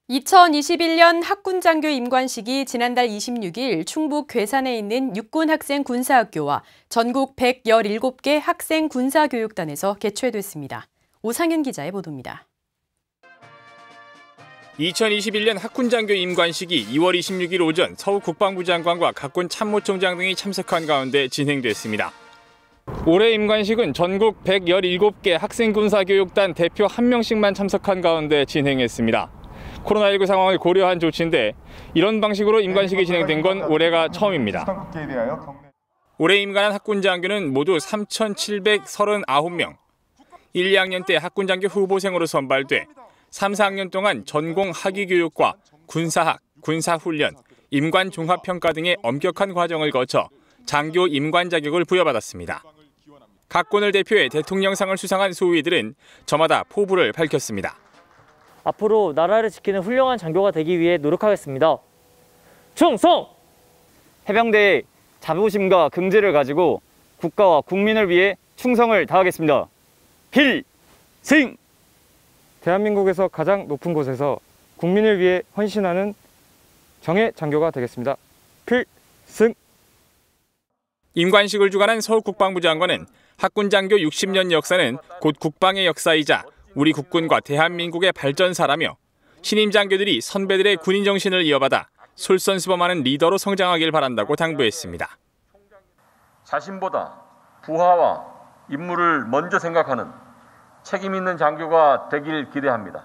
2021년 학군장교 임관식이 지난달 26일 충북 괴산에 있는 육군학생군사학교와 전국 117개 학생군사교육단에서 개최됐습니다. 오상현 기자의 보도입니다. 2021년 학군장교 임관식이 2월 26일 오전 서울 국방부 장관과 각군 참모총장 등이 참석한 가운데 진행됐습니다. 올해 임관식은 전국 117개 학생군사교육단 대표 1명씩만 참석한 가운데 진행했습니다. 코로나19 상황을 고려한 조치인데 이런 방식으로 임관식이 진행된 건 올해가 처음입니다. 올해 임관한 학군장교는 모두 3,739명. 1, 2학년 때 학군장교 후보생으로 선발돼 3, 4학년 동안 전공 학위교육과 군사학, 군사훈련, 임관종합평가 등의 엄격한 과정을 거쳐 장교 임관 자격을 부여받았습니다. 각군을 대표해 대통령상을 수상한 소위들은 저마다 포부를 밝혔습니다. 앞으로 나라를 지키는 훌륭한 장교가 되기 위해 노력하겠습니다. 충성! 해병대의 자부심과 긍지를 가지고 국가와 국민을 위해 충성을 다하겠습니다. 필승! 대한민국에서 가장 높은 곳에서 국민을 위해 헌신하는 정예 장교가 되겠습니다. 필승! 임관식을 주관한 서울 국방부 장관은 학군장교 60년 역사는 곧 국방의 역사이자 우리 국군과 대한민국의 발전사라며 신임 장교들이 선배들의 군인 정신을 이어받아 솔선수범하는 리더로 성장하길 바란다고 당부했습니다. 자신보다 부하와 임무를 먼저 생각하는 책임 있는 장교가 되길 기대합니다.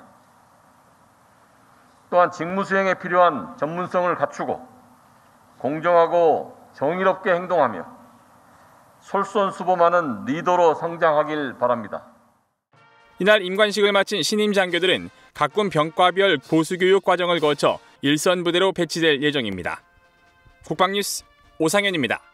또한 직무 수행에 필요한 전문성을 갖추고 공정하고 정의롭게 행동하며 솔선수범하는 리더로 성장하길 바랍니다. 이날 임관식을 마친 신임 장교들은 각군 병과별 보수교육 과정을 거쳐 일선 부대로 배치될 예정입니다. 국방뉴스 오상현입니다.